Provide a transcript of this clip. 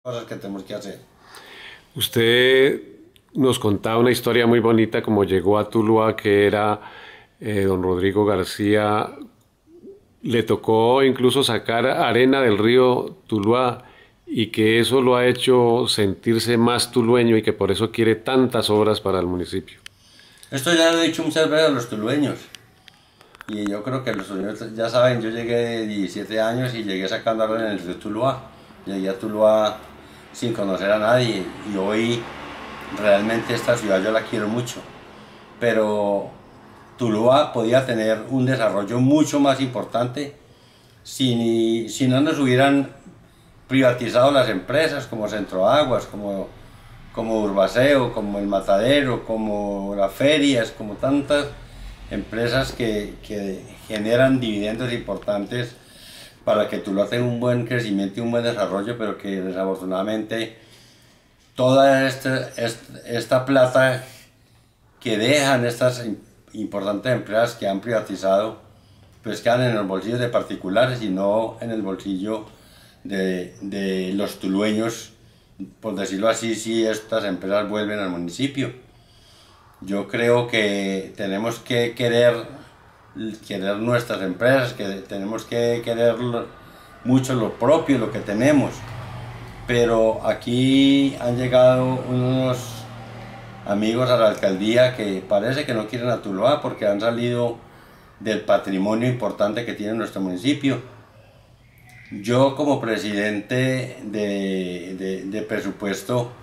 cosas que tenemos que hacer. Usted nos contaba una historia muy bonita como llegó a Tuluá, que era don Rodrigo García. Le tocó incluso sacar arena del río Tuluá y que eso lo ha hecho sentirse más tulueño y que por eso quiere tantas obras para el municipio. Esto ya lo he dicho muchas veces a los tulueños. Y yo creo que los tulueños ya saben, yo llegué de 17 años y llegué sacando arena en el río Tuluá. Llegué a Tuluá sin conocer a nadie y hoy realmente esta ciudad yo la quiero mucho. Pero Tuluá podía tener un desarrollo mucho más importante si no nos hubieran privatizado las empresas como Centroaguas, como Urbaceo, como El Matadero, como las ferias, como tantas empresas que generan dividendos importantes para que Tuluá tenga un buen crecimiento y un buen desarrollo, pero que desafortunadamente toda esta plata que dejan estas importantes empresas que han privatizado, pues quedan en los bolsillos de particulares y no en el bolsillo de los tulueños, por decirlo así, si estas empresas vuelven al municipio. Yo creo que tenemos que querer nuestras empresas, que tenemos que querer mucho lo propio, lo que tenemos. Pero aquí han llegado unos amigos a la alcaldía que parece que no quieren a Tuluá porque han salido del patrimonio importante que tiene nuestro municipio. Yo como presidente de presupuesto